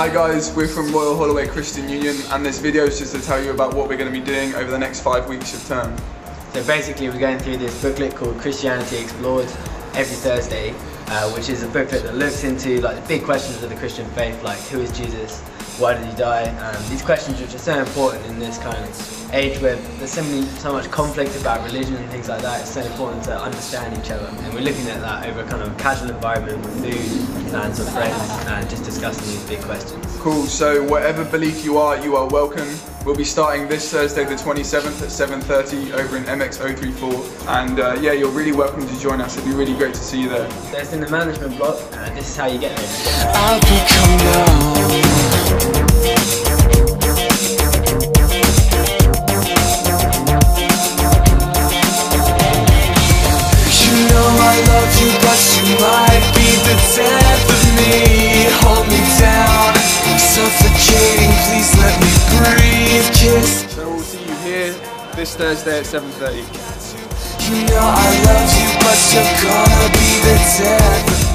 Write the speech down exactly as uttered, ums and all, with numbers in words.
Hi guys, we're from Royal Holloway Christian Union, and this video is just to tell you about what we're going to be doing over the next five weeks of term. So basically we're going through this booklet called Christianity Explored every Thursday, uh, which is a booklet that looks into like the big questions of the Christian faith, like who is Jesus, why did he die, and these questions which are so important in this kind of age where there's so, many, so much conflict about religion and things like that. It's so important to understand each other, and we're looking at that over a kind of casual environment with food and some friends and just discussing these big questions. Cool, so whatever belief you are, you are welcome. We'll be starting this Thursday the twenty-seventh at seven thirty over in M X zero three four, and uh, yeah, you're really welcome to join us. It'd be really great to see you there. So it's in the management block, and this is how you get there. I'll become known. You know I love you, but you might be the death of me. Hold me down, I'm suffocating, please let me breathe. Kiss. So we'll see you here this Thursday at seven thirty. You know I love you, but you're gonna be the death of me.